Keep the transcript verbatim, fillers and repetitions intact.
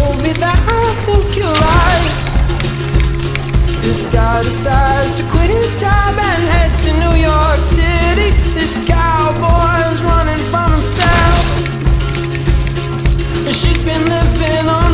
movie that I think you like. This guy decides to quit his job and head to New York City. This cowboy's running from himself, and she's been living on